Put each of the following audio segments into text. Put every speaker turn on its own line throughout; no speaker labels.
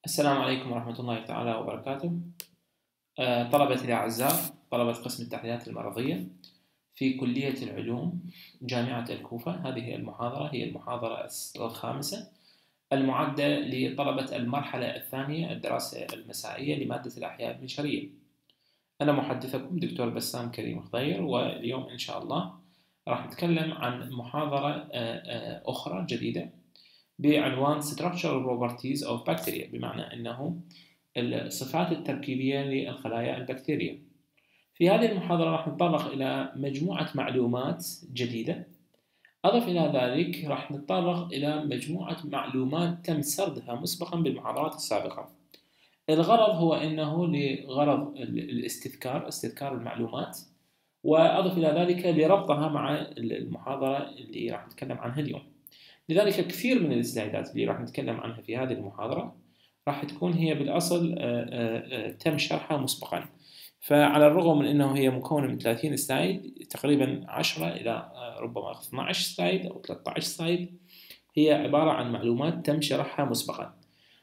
السلام عليكم ورحمة الله تعالى وبركاته. طلبتي الأعزاء، طلبة قسم التحليلات المرضية في كلية العلوم جامعة الكوفة، هذه المحاضرة هي المحاضرة الخامسة المعدة لطلبة المرحلة الثانية الدراسة المسائية لمادة الأحياء البشرية. أنا محدثكم دكتور بسام كريم خضير، واليوم إن شاء الله راح نتكلم عن محاضرة أخرى جديدة بعنوان Structural Properties of Bacteria، بمعنى أنه الصفات التركيبية للخلايا البكتيرية. في هذه المحاضرة راح نتطرق إلى مجموعة معلومات جديدة. أضف إلى ذلك راح نتطرق إلى مجموعة معلومات تم سردها مسبقا بالمحاضرات السابقة. الغرض هو أنه لغرض استذكار المعلومات، وأضف إلى ذلك لربطها مع المحاضرة اللي راح نتكلم عنها اليوم. لذلك كثير من السلايدات اللي راح نتكلم عنها في هذه المحاضرة راح تكون هي بالأصل تم شرحها مسبقا. فعلى الرغم من أنه هي مكونة من 30 سلايد، تقريبا 10 إلى ربما 12 سلايد أو 13 سلايد هي عبارة عن معلومات تم شرحها مسبقا.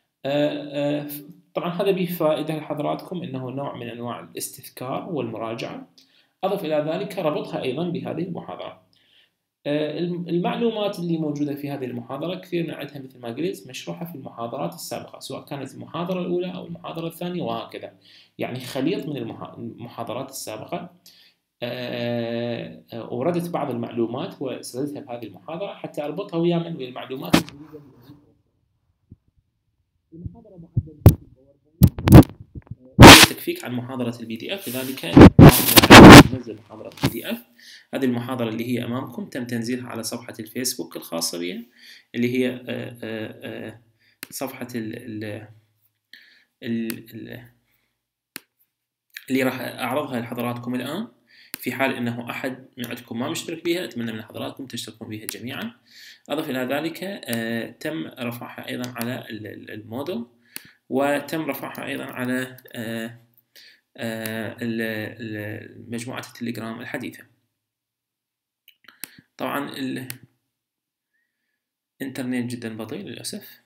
طبعا هذا به فائدة لحضراتكم، أنه نوع من أنواع الاستذكار والمراجعة. أضف إلى ذلك ربطها أيضا بهذه المحاضرة. المعلومات اللي موجودة في هذه المحاضرة كثير من عندها مثل ما قلت مشروحة في المحاضرات السابقة، سواء كانت المحاضرة الأولى أو المحاضرة الثانية وهكذا، يعني خليط من المحاضرات السابقة. وردت بعض المعلومات وسردتها بهذه المحاضرة حتى أربطها ويا المعلومات الجديدة. المحاضرة معدل تكفيك عن محاضرة البي دي اف، لذلك ننزل محاضرة البي دي اف. هذه المحاضرة اللي هي أمامكم تم تنزيلها على صفحة الفيسبوك الخاصة بها، اللي هي صفحة اللي راح أعرضها لحضراتكم الآن. في حال أنه أحد من عندكم ما مشترك بها، أتمنى من حضراتكم تشتركون بها جميعا. أضف إلى ذلك تم رفعها أيضا على المودل، وتم رفعها أيضا على مجموعة التليجرام الحديثة. طبعا الإنترنت جدا بطيء للأسف.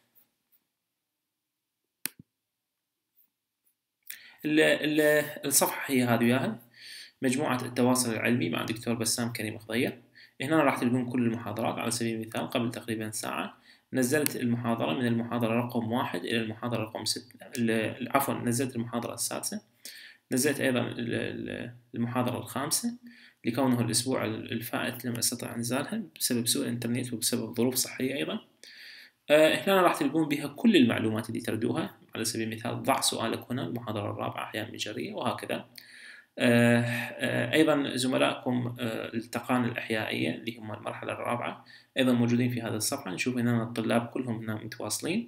الصفحة هي هذه وياها، مجموعة التواصل العلمي مع دكتور بسام كريم خضير. هنا راح تلقون كل المحاضرات. على سبيل المثال قبل تقريبا ساعة نزلت المحاضرة من المحاضرة رقم 1 إلى المحاضرة رقم 6، عفوا نزلت المحاضرة السادسة، نزلت أيضا المحاضرة الخامسة، لكونه الأسبوع الفائت لم أستطع إنزالها بسبب سوء الإنترنت وبسبب ظروف صحية أيضا. هنا راح تلقون بها كل المعلومات اللي تردوها. على سبيل المثال ضع سؤالك هنا، المحاضرة الرابعة أحياء بشرية وهكذا. أيضا زملائكم التقان الأحيائية اللي هم المرحلة الرابعة أيضا موجودين في هذه الصفحة. نشوف هنا الطلاب كلهم هنا متواصلين.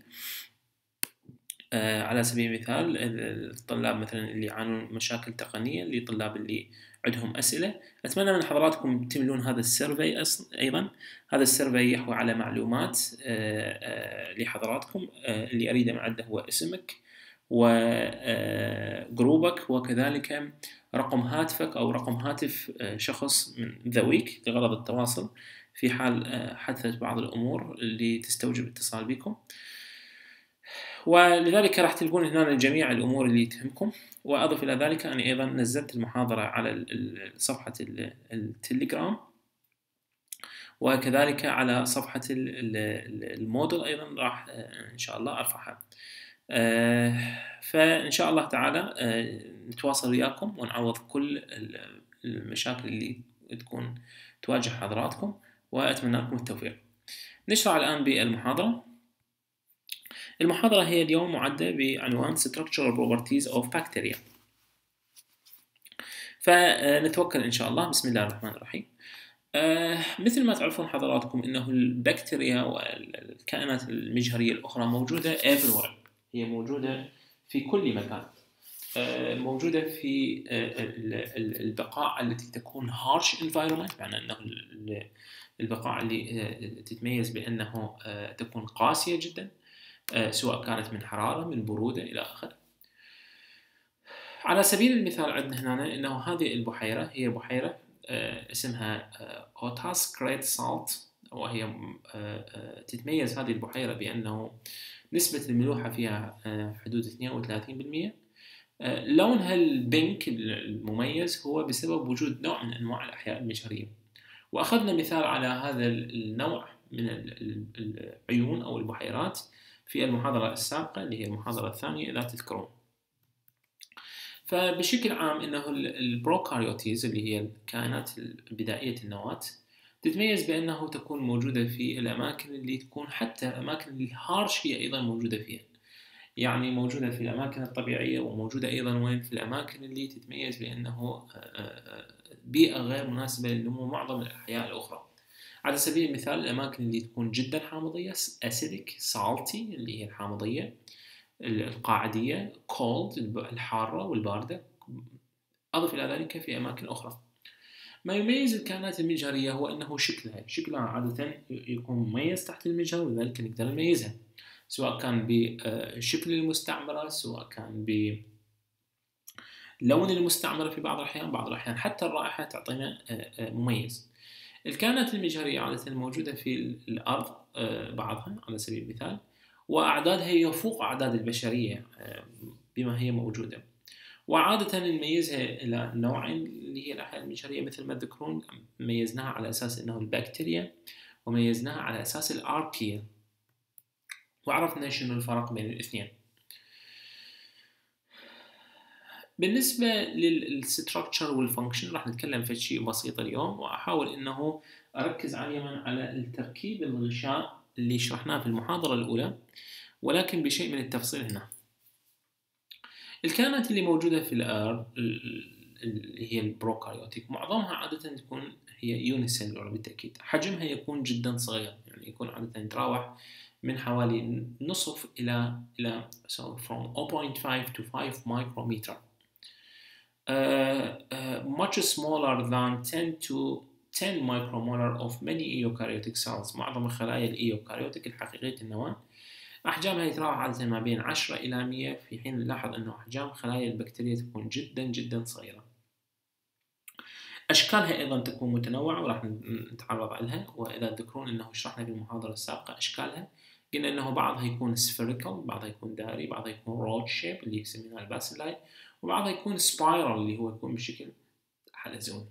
على سبيل المثال الطلاب مثلا اللي يعانون مشاكل تقنية، اللي طلاب اللي عندهم أسئلة، أتمنى من حضراتكم تملون هذا السيرفي. أيضا هذا السيرفي يحوي على معلومات لحضراتكم. اللي أريده من عنده هو اسمك وجروبك، وكذلك رقم هاتفك أو رقم هاتف شخص من ذويك لغرض التواصل في حال حدثت بعض الأمور اللي تستوجب اتصال بكم. ولذلك راح تلقون هنا جميع الأمور اللي تهمكم. وأضف إلى ذلك أني أيضا نزلت المحاضرة على صفحة التليجرام، وكذلك على صفحة المودل أيضا راح إن شاء الله أرفعها. فإن شاء الله تعالى نتواصل وياكم ونعوض كل المشاكل اللي تكون تواجه حضراتكم، وأتمنى لكم التوفيق. نشرع الآن بالمحاضرة. المحاضرة هي اليوم معدة بعنوان Structural Properties of Bacteria. فنتوكل إن شاء الله. بسم الله الرحمن الرحيم. مثل ما تعرفون حضراتكم أنه البكتيريا والكائنات المجهرية الأخرى موجودة everywhere، هي موجودة في كل مكان. موجودة في البقاع التي تكون harsh environment، معنى أنه البقاع اللي تتميز بأنه تكون قاسية جدا، سواء كانت من حرارة من برودة إلى آخره. على سبيل المثال عندنا هنا أنه هذه البحيرة هي بحيرة اسمها أوتاس كريت سالت وهي تتميز هذه البحيرة بأنه نسبة الملوحة فيها حدود 32%. لونها البينك المميز هو بسبب وجود نوع من أنواع الأحياء المجهرية. وأخذنا مثال على هذا النوع من العيون أو البحيرات في المحاضرة السابقة اللي هي المحاضرة الثانية إذا تذكرون. فبشكل عام إنه البروكاريوتيز اللي هي الكائنات بدائية النواة تتميز بأنه تكون موجودة في الأماكن اللي تكون حتى الأماكن الهارش هي أيضا موجودة فيها، يعني موجودة في الأماكن الطبيعية وموجودة أيضا وين في الأماكن اللي تتميز بأنه بيئة غير مناسبة لنمو معظم الأحياء الأخرى. على سبيل المثال الأماكن اللي تكون جدا حامضية acidic salty اللي هي الحامضية، القاعدية cold الحارة والباردة، أضف إلى ذلك في أماكن أخرى. ما يميز الكائنات المجهرية هو أنه شكلها عادة يكون مميز تحت المجهر، ولذلك نقدر نميزها سواء كان بشكل المستعمرة، سواء كان بلون المستعمرة في بعض الأحيان حتى الرائحة تعطينا مميز. الكائنات المجهرية عادة موجودة في الأرض بعضها على سبيل المثال، وأعدادها يفوق أعداد البشرية بما هي موجودة، وعادة نميزها إلى نوعين اللي هي الأحياء المجهرية مثل ما تذكرون. ميزناها على أساس أنه البكتيريا، وميزناها على أساس الأركيا، وعرفنا شنو الفرق بين الاثنين. بالنسبة للستراكشر والفانكشن راح نتكلم في شيء بسيط اليوم، وأحاول أنه أركز عاليا على التركيب الغشاء اللي شرحناه في المحاضرة الأولى، ولكن بشيء من التفصيل هنا. الكائنات اللي موجودة في الأرض اللي هي البروكاريوتيك معظمها عادة تكون هي يونيسيلولر بالتأكيد، حجمها يكون جدا صغير، يعني يكون عادة يتراوح من حوالي نصف إلى from 0.5 to 5 micrometer. Much smaller than 10 to 10 micromolar of many eukaryotic cells. معظم الخلايا الإيوكاريوتيك الحقيقية النواة أحجامها يتراوح عادة ما بين 10 إلى 100، في حين نلاحظ أنه أحجام خلايا البكتيريا تكون جدا جدا صغيرة. أشكالها أيضا تكون متنوعة وراح نتعرض لها، وإذا تذكرون أنه شرحنا في المحاضرة السابقة أشكالها، قلنا أنه بعضها يكون spherical، بعضها يكون دائري، بعضها يكون rod shape اللي يسمينها الباسيلاي، وبعضها يكون spiral اللي هو يكون بشكل حلزوني.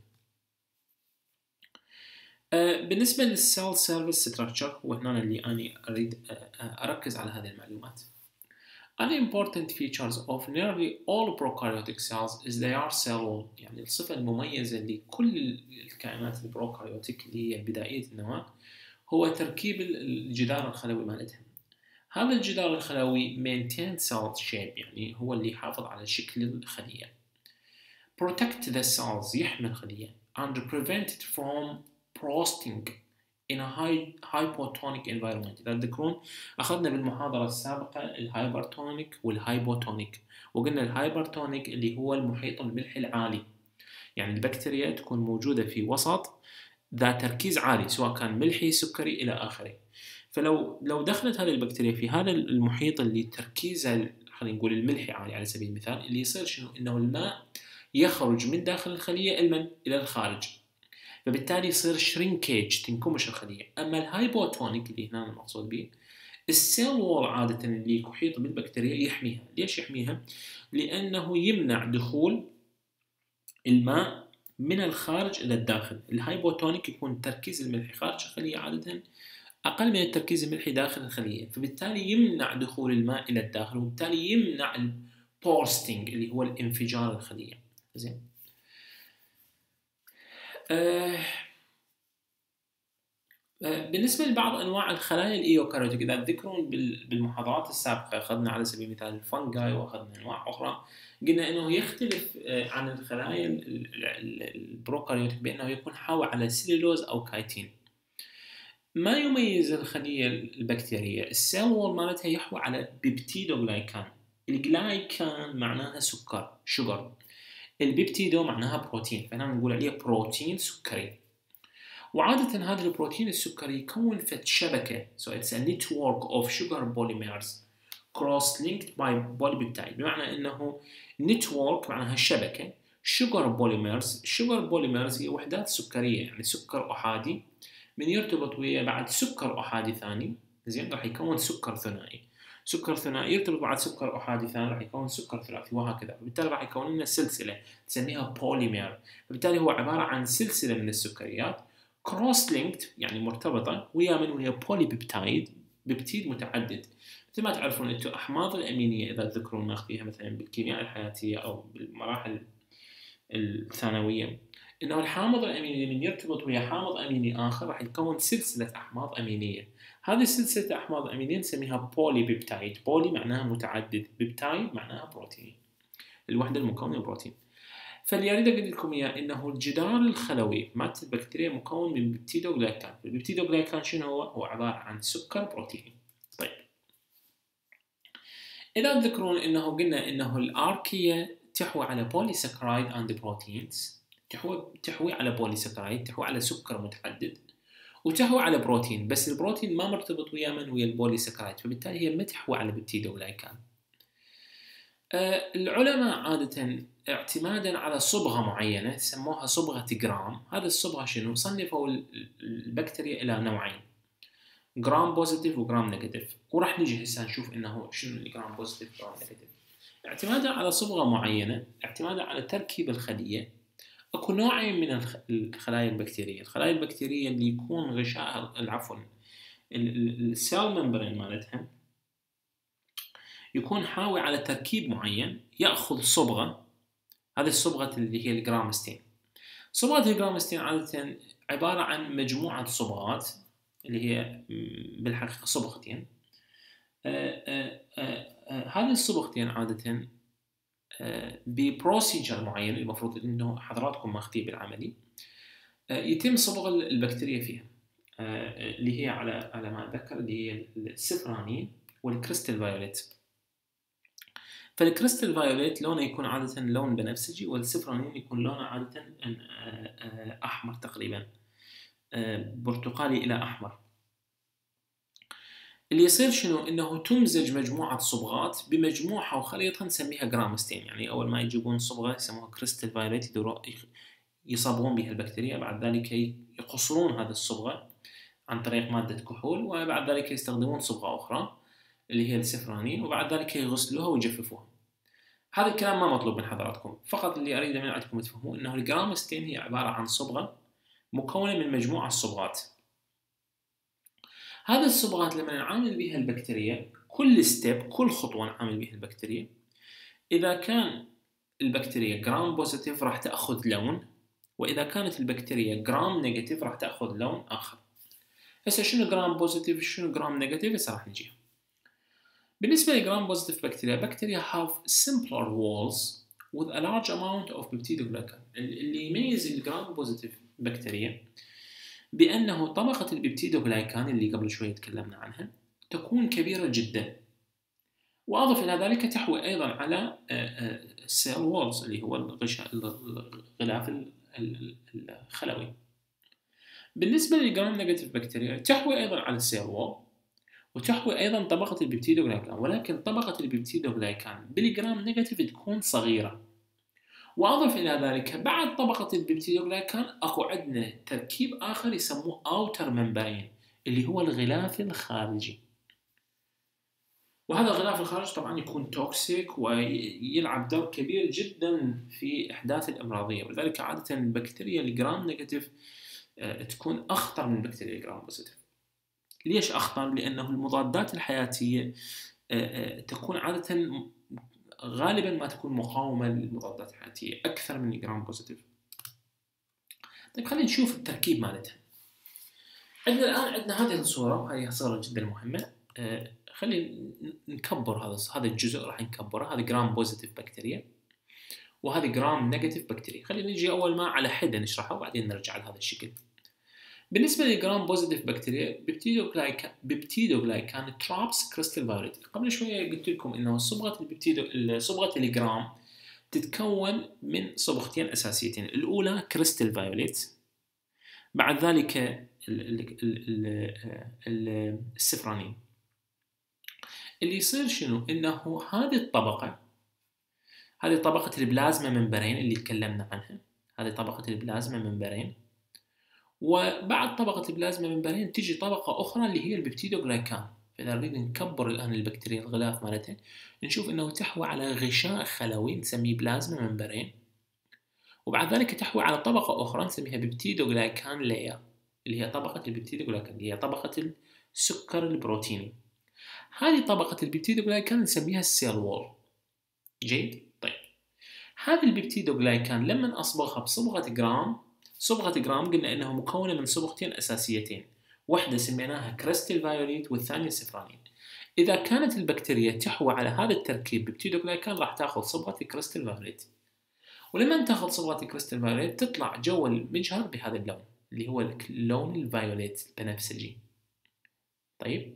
بالنسبة للسيل سيرفيس ستراكشر، وهنا اللي أنا أريد أركز على هذه المعلومات. Other important features of nearly all prokaryotic cells is they are cell wall. يعني الصفة المميزة لكل الكائنات البروكاريوتيك اللي هي بدائية النواة هو تركيب الجدار الخلوي مالتها. هذا الجدار الخلوي maintain cell shape، يعني هو اللي يحافظ على شكل الخلية. Protect the cells، يحمي الخلية and prevent it from bursting in a hypotonic environment. إذا تذكرون أخذنا بالمحاضرة السابقة الهايبرتونيك والهايبوتونيك، وقلنا الهايبرتونيك اللي هو المحيط الملحي العالي، يعني البكتيريا تكون موجودة في وسط ذات تركيز عالي سواء كان ملحي سكري إلى آخره. فلو دخلت هذه البكتيريا في هذا المحيط اللي تركيزه خلينا نقول الملحي عالي على سبيل المثال، اللي يصير شنو؟ إنه الماء يخرج من داخل الخلية إلى الخارج، فبالتالي يصير شرينكيج، تنكمش الخلية. أما الهايبوتونيك اللي هنا المقصود به السيل وول عادة اللي يحيط بالبكتيريا يحميها. ليش يحميها؟ لأنه يمنع دخول الماء من الخارج إلى الداخل. الهايبوتونيك يكون تركيز الملح خارج الخلية عادة أقل من التركيز الملحي داخل الخلية، فبالتالي يمنع دخول الماء إلى الداخل، وبالتالي يمنع البورستينج اللي هو الانفجار الخلية. زين. بالنسبة لبعض أنواع الخلايا الإيوكاريوتيك، إذا تذكرون بالمحاضرات السابقة أخذنا على سبيل المثال الفنجاي وأخذنا أنواع أخرى، قلنا أنه يختلف عن الخلايا البروكاريوتيك بأنه يكون حاوي على سيلولوز أو كايتين. ما يميز الخلية البكتيرية السيل وول مالتها يحوي على بيبتيدوغلايكان. الجلايكان معناها سكر، شجر، البيبتيدو معناها بروتين، فهنا نقول عليه بروتين سكري. وعادة هذا البروتين السكري يكون شبكة، so it's a network of sugar polymers cross-linked by polypeptide. بمعنى أنه network معناها شبكة، sugar polymers هي وحدات سكرية، يعني سكر أحادي من يرتبط ويا بعد سكر أحادي ثاني، زين، راح يكون سكر ثنائي. سكر ثنائي يرتبط بعد سكر أحادي ثاني راح يكون سكر ثلاثي، وهكذا. فبالتالي راح يكون لنا سلسلة تسميها بوليمير. فبالتالي هو عبارة عن سلسلة من السكريات كروس لينكد، يعني مرتبطة ويا بولي بيبتايد، بيبتيد متعدد. مثل ما تعرفون انتم احماض الامينيه اذا تذكرون ناخذيها مثلا بالكيمياء الحياتيه او بالمراحل الثانويه، انه الحامض الاميني من يرتبط ويا حامض اميني اخر راح يكون سلسله احماض امينيه. هذه السلسله احماض امينيه نسميها بولي بيبتايد. بولي معناها متعدد، بيبتايد معناها بروتين، الوحده المكونه البروتين. فاللي اريد اقول لكم اياه انه الجدار الخلوي مالت البكتيريا مكون من بيبتيدوغلايكان. البيبتيدوغلايكان شنو هو؟ هو عباره عن سكر بروتيني. طيب، إذا تذكرون إنه قلنا إنه الأركية تحوي على بوليساكرايد أند بروتينز، تحوي على بوليساكرايد، تحوي على سكر متعدد، وتحوي على بروتين، بس البروتين ما مرتبط ويا البوليساكرايد، فبالتالي هي ما تحوي على بيبتيدوغلايكان. العلماء عادة اعتمادا على صبغة معينة سموها صبغة جرام. هذه الصبغة شنو؟ صنفوا البكتيريا إلى نوعين، جرام بوزيتيف وجرام نيجاتيف، وراح نجي هسه نشوف انه شنو الجرام بوزيتيف وجرام نيجاتيف. اعتمادا على صبغه معينه، اعتمادا على تركيب الخليه، اكو نوعين من الخلايا البكتيريه. الخلايا البكتيريه اللي يكون غشاء عفوا السيل ممبرين مالتها يكون حاوي على تركيب معين، ياخذ صبغه، هذه الصبغه اللي هي الجرامستين. صبغه الجرامستين عاده عباره عن مجموعه صبغات اللي هي بالحقيقة صبغتين. هذه الصبغتين عادة ببروسيجر معين، المفروض انه حضراتكم ماخذيه بالعملي، يتم صبغ البكتيريا فيها، اللي هي على ما اتذكر اللي هي السفرانين والكريستال فايوليت. فالكريستال فايوليت لونه يكون عادة لون بنفسجي، والسفرانين يكون لونه عادة احمر تقريبا، برتقالي الى احمر. اللي يصير شنو؟ انه تمزج مجموعه صبغات بمجموعه وخليطها نسميها جرامستين. يعني اول ما يجيبون صبغه يسموها كريستال فايوليت يصابون بها البكتيريا، بعد ذلك يقصرون هذه الصبغه عن طريق ماده كحول، وبعد ذلك يستخدمون صبغه اخرى اللي هي السفرانين، وبعد ذلك يغسلوها ويجففوها. هذا الكلام ما مطلوب من حضراتكم، فقط اللي اريده من عندكم تفهمون انه الجرامستين هي عباره عن صبغه مكونه من مجموعه صبغات. هذه الصبغات لما نعامل بها البكتيريا، كل ستيب، كل خطوة نعامل بها البكتيريا، إذا كان البكتيريا جرام بوزيتيف راح تأخذ لون، وإذا كانت البكتيريا جرام نيجاتيف راح تأخذ لون آخر. هسه شنو جرام بوزيتيف وشنو جرام نيجاتيف؟ هسه راح نجي. بالنسبة لجرام بوزيتيف bacteria have simpler walls with a large amount of peptidoglycan. اللي يميز الجرام بوزيتيف بكتيريا بأنه طبقة البيبتيدوغلايكان اللي قبل شوي تكلمنا عنها تكون كبيرة جدا، وأضف إلى ذلك تحوي أيضا على السيل وولز اللي هو الغلاف الخلوي. بالنسبة للجرام نيجاتيف بكتيريا تحوي أيضا على السيل وول، وتحوي أيضا طبقة البيبتيدوغلايكان، ولكن طبقة البيبتيدوغلايكان بالجرام نيجاتيف تكون صغيرة. وأضف إلى ذلك بعد طبقة البيبتيدوغلايكان أكو عندنا تركيب آخر يسموه أوتر ممبرين اللي هو الغلاف الخارجي. وهذا الغلاف الخارجي طبعا يكون توكسيك ويلعب دور كبير جدا في إحداث الأمراضية، ولذلك عادة البكتيريا الجرام نيجاتيف تكون أخطر من البكتيريا الجرام بوزيتيف. ليش أخطر؟ لأنه المضادات الحياتية تكون عادة غالبا ما تكون مقاومة للمضادات الحياتية أكثر من الجرام بوزيتيف. طيب خلينا نشوف التركيب مالتها. عندنا الآن هذه الصورة، وهذه صورة جدا مهمة. خلينا نكبر هذا الجزء، راح نكبره. هذا جرام بوزيتيف بكتيريا وهذا جرام نيجاتيف بكتيريا. خلينا نجي أول ما على حدة نشرحه وبعدين نرجع لهذا الشكل. بالنسبة للجرام بوزيتيف بكتيريا بيبتيدوغلايكان ترابس كريستال فايوليت. قبل شوية قلت لكم إنه صبغة الجرام تتكون من صبغتين أساسيتين. الأولى كريستال فايوليت، بعد ذلك السفرانين. اللي يصير شنو؟ إنه هذه طبقة البلازما ممبرين اللي تكلمنا عنها. هذه طبقة البلازما ممبرين، وبعد طبقة البلازما ممبرين تجي طبقة أخرى اللي هي البيبتيدوغلايكان. فإذا نريد نكبر الآن البكتيريا الغلاف مالتها نشوف أنه تحوي على غشاء خلوي نسميه بلازما ممبرين، وبعد ذلك تحوي على طبقة أخرى نسميها بيبتيدوغلايكان لاير اللي هي طبقة البيبتيدوغلايكان اللي هي طبقة السكر البروتيني. هذه طبقة البيبتيدوغلايكان نسميها السيل وول. جيد؟ طيب هذه البيبتيدوغلايكان لما أصبغها بصبغة جرام، صبغة جرام قلنا أنها مكونة من صبغتين أساسيتين، واحدة سميناها كريستال فايوليت والثانية سفرانين. إذا كانت البكتيريا تحوي على هذا التركيب بيبتيدوغلايكان راح تاخذ صبغة كريستال فايوليت، ولما تاخذ صبغة كريستال فايوليت تطلع جو المجهر بهذا اللون اللي هو اللون الفايوليت البنفسجي. طيب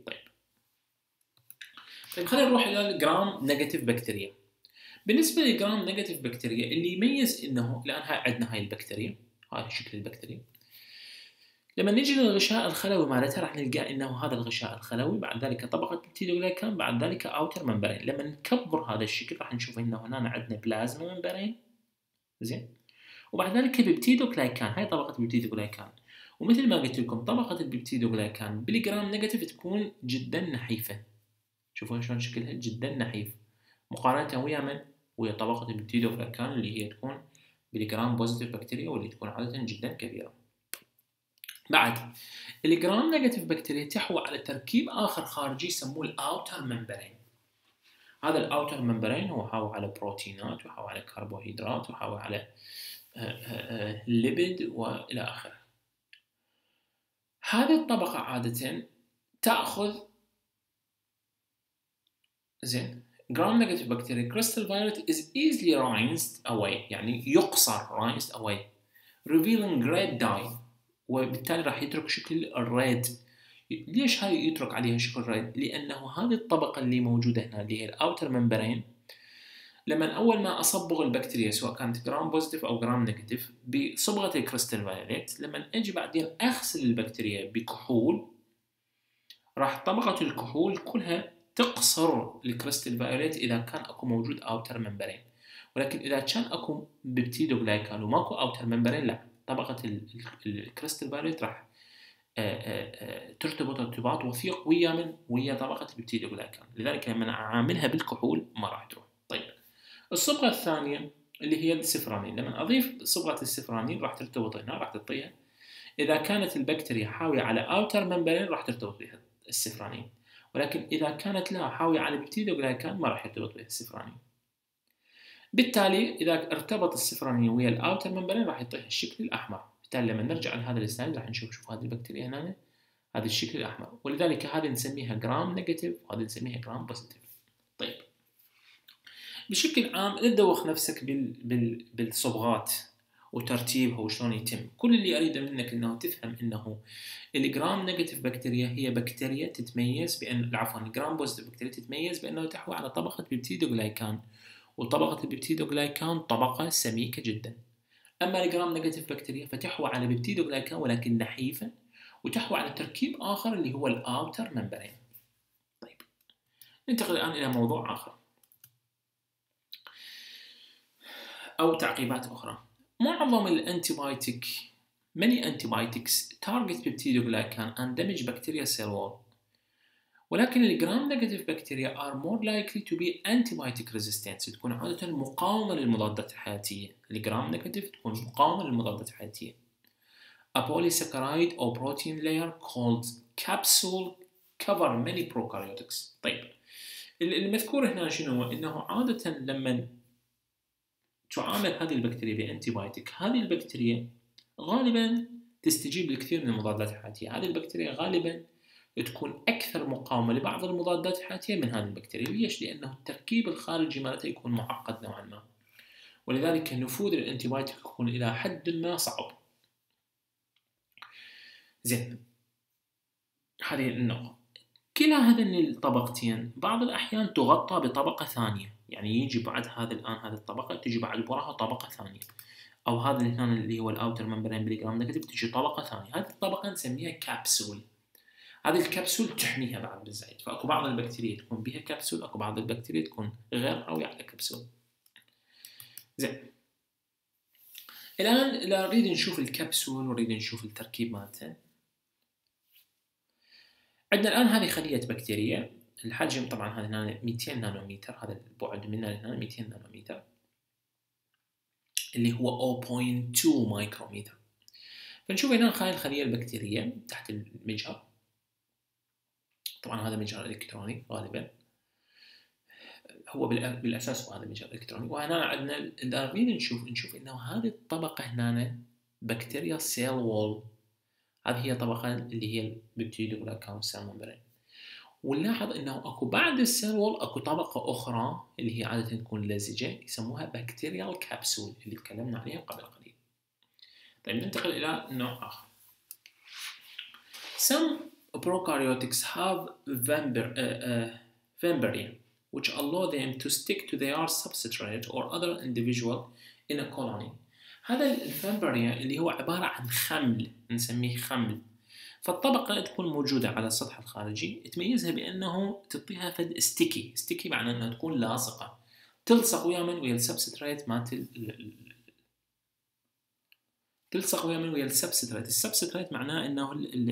خلينا نروح إلى الجرام نيجاتيف بكتيريا. بالنسبة للجرام نيجاتيف بكتيريا اللي يميز إنه الآن عندنا هاي البكتيريا، هذا شكل البكتيريا. لما نجي للغشاء الخلوي مالتها راح نلقى إنه هذا الغشاء الخلوي، بعد ذلك طبقة بيبتيدوغلايكان، بعد ذلك أوتر ممبرين. لما نكبر هذا الشكل راح نشوف إنه هنا عندنا بلازما ممبرين، زين، وبعد ذلك بيبتيدوغلايكان، هاي طبقة بيبتيدوغلايكان. ومثل ما قلت لكم طبقة البيبتيدوغلايكان بالجرام نيجاتيف تكون جدا نحيفة. شوفون شلون شكلها جدا نحيف مقارنة ويا من؟ ويا طبقة البيبتيدوغلايكان اللي هي تكون بالجرام بوزيتيف بكتيريا واللي تكون عادة جدا كبيرة. بعد الجرام نيجاتيف بكتيريا تحوي على تركيب آخر خارجي يسموه الأوتر ممبرين. هذا الأوتر ممبرين هو حاوي على بروتينات وحاوي على كربوهيدرات وحاوي على ليبيد وإلى آخره. هذه الطبقة عادة تأخذ زين gram negative bacteria crystal violet is easily rinsed away، يعني يقصر rinsed away revealing red dye، وبالتالي راح يترك شكل الريد. ليش هاي يترك عليها شكل الريد؟ لأنه هذه الطبقة اللي موجودة هنا اللي هي الأوتر ممبرين، لما أول ما أصبغ البكتيريا سواء كانت جرام بوزيتيف أو جرام نيجاتيف بصبغة الكريستال فايوليت، لما أجي بعدين أغسل البكتيريا بكحول راح طبقة الكحول كلها تقصر الكريستال فايوليت إذا كان أكو موجود أوتر ممبرين. ولكن إذا كان أكو بيبتيدوغلايكان وماكو أوتر ممبرين لا، طبقة الكريستال فايوليت راح ترتبط ارتباط وثيق ويا طبقة البيبتيدوغلايكان، لذلك لما أعاملها بالكحول ما راح تروح. طيب الصبغة الثانية اللي هي السفرانين، لما أضيف صبغة السفرانين راح ترتبط هنا، راح تعطيها إذا كانت البكتيريا حاوية على أوتر ممبرين راح ترتبط بها السفرانين، ولكن إذا كانت لا حاوية على بيبتيدوغلايكان ما راح يرتبط بها السفرانين. بالتالي إذا ارتبط السفرانين ويا الأوتر ممبرين راح يعطيها الشكل الأحمر. بالتالي لما نرجع لهذا السلايد راح نشوف هذه البكتيريا هنا هذا الشكل الأحمر، ولذلك هذه نسميها جرام نيجاتيف وهذه نسميها جرام بوزيتيف. طيب بشكل عام لا تدوخ نفسك بالصبغات وترتيبها وشلون يتم. كل اللي أريده منك أنه تفهم أنه الجرام نيجاتيف بكتيريا هي بكتيريا تتميز بأن الجرام بوزيتيف بكتيريا تتميز بأنه تحوي على طبقة بيبتيدوغلايكان، وطبقة البيبتيدوغلايكان طبقة سميكة جدا. أما الجرام نيجاتيف بكتيريا فتحوي على بيبتيدوغلايكان ولكن نحيفة، وتحوي على تركيب آخر اللي هو الأوتر ممبرين. طيب ننتقل الآن إلى موضوع آخر أو تعقيبات أخرى. معظم الأنتيبايوتيك many antibiotics target peptidoglycan and damage bacteria cell wall، ولكن الجرام نيجاتيف بكتيريا are more likely to be antibiotic resistant، تكون عادة مقاومة للمضادات الحياتية. الجرام نيجاتيف تكون مقاومة للمضادات الحياتية. A polysaccharide or protein layer called capsule cover many prokaryotics. طيب المذكور هنا شنو؟ إنه عادة لما تعامل هذه البكتيريا بأنتيبايوتيك، هذه البكتيريا غالبا تستجيب لكثير من المضادات الحياتية. هذه البكتيريا غالبا تكون أكثر مقاومة لبعض المضادات الحياتية من هذه البكتيريا. ليش؟ لأنه التركيب الخارجي مالتها يكون معقد نوعا ما، ولذلك نفوذ الأنتيبايوتيك يكون إلى حد ما صعب. زين، هذه النقطة. كلا هذين الطبقتين بعض الأحيان تغطى بطبقة ثانية، يعني يجي بعد هذا الآن هذه الطبقة تجي بعد وراها طبقة ثانية، أو هذا الآن اللي هو الأوتر ممبرين بالجرام نيجاتيف تجي طبقة ثانية. هذه الطبقة نسميها كابسول. هذه الكبسول تحميها بعد بالزايد. فأكو بعض البكتيريا تكون بها كبسول، أكو بعض البكتيريا تكون غير قوية على كبسول. زين، الآن نريد نشوف الكبسول ونريد نشوف التركيب مالته. عندنا الآن هذه خلية بكتيريا، الحجم طبعا هذا هنا 200 نانومتر، هذا البعد منها هنا 200 نانومتر اللي هو 0.2 مايكرومتر. فنشوف هنا هاي الخلية البكتيرية تحت المجهر، طبعا هذا مجهر إلكتروني غالبا، هو بالأساس هو هذا مجهر إلكتروني. وهنا عندنا إذا نريد نشوف إنه هذه الطبقة هنا بكتيريا سيل وول، هذه هي طبقة اللي هي البيبتيدولا كاون سيل ممبرين. ونلاحظ انه اكو بعد السيل وول اكو طبقة اخرى اللي هي عادة تكون لزجة يسموها بكتيريال كابسول اللي تكلمنا عليها قبل قليل. طيب ننتقل الى نوع اخر. Some prokaryotes have membrane which allow them to stick to their substrate or other individual in a colony. هذا الفمبريا اللي هو عبارة عن خمل، نسميه خمل. فالطبقة تكون موجودة على السطح الخارجي، تميزها بأنه تعطيها فد ستيكي معناه أنها تكون لاصقة، تلصق ويا السبستريت مالت تلصق ويا السبستريت. السبستريت معناه أنه